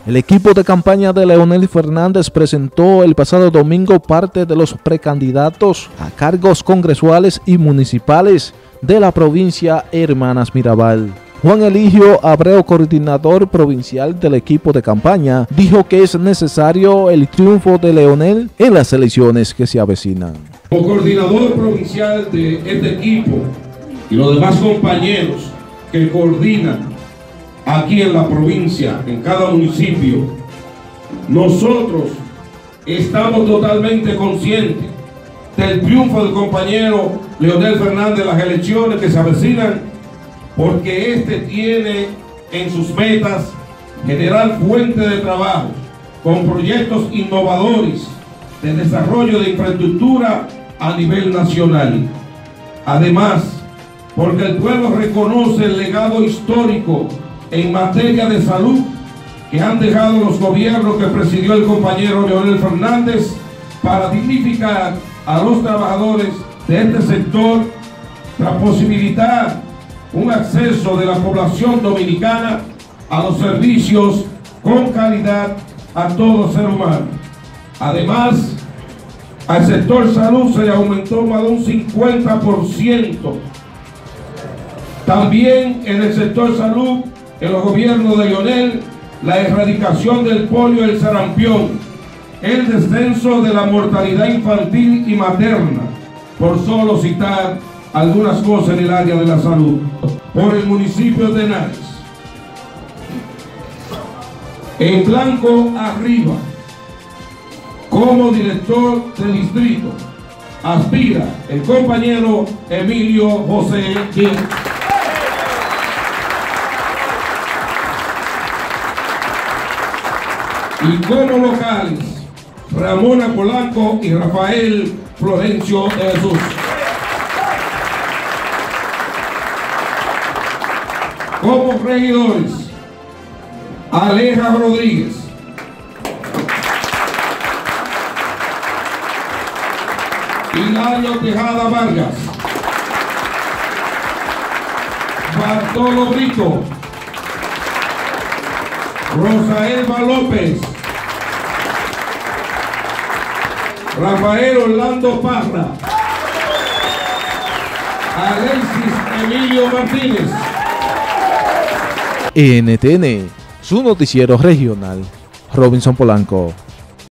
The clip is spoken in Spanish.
El equipo de campaña de Leonel Fernández presentó el pasado domingo parte de los precandidatos a cargos congresuales y municipales de la provincia Hermanas Mirabal. Juan Eligio Abreu, coordinador provincial del equipo de campaña, dijo que es necesario el triunfo de Leonel en las elecciones que se avecinan. Como coordinador provincial de este equipo y los demás compañeros que coordinan aquí en la provincia, en cada municipio, nosotros estamos totalmente conscientes del triunfo del compañero Leonel Fernández en las elecciones que se avecinan, porque este tiene en sus metas generar fuentes de trabajo con proyectos innovadores de desarrollo de infraestructura a nivel nacional. Además, porque el pueblo reconoce el legado histórico en materia de salud que han dejado los gobiernos que presidió el compañero Leonel Fernández para dignificar a los trabajadores de este sector, para posibilitar un acceso de la población dominicana a los servicios con calidad a todo ser humano. Además, al sector salud se le aumentó más de un 50%. También en el sector salud, en los gobiernos de Leonel, la erradicación del polio y el sarampión, el descenso de la mortalidad infantil y materna, por solo citar algunas cosas en el área de la salud. Por el municipio de Henares, en blanco arriba, como director de distrito, aspira el compañero Emilio José Gil. Y como locales, Ramona Polanco y Rafael Florencio de Jesús. Como regidores, Aleja Rodríguez, Hilario Tejada Vargas, Bartolo Brito, Rosa Elba López, Rafael Orlando Parra, Alexis Emilio Martínez. NTN, su noticiero regional, Robinson Polanco.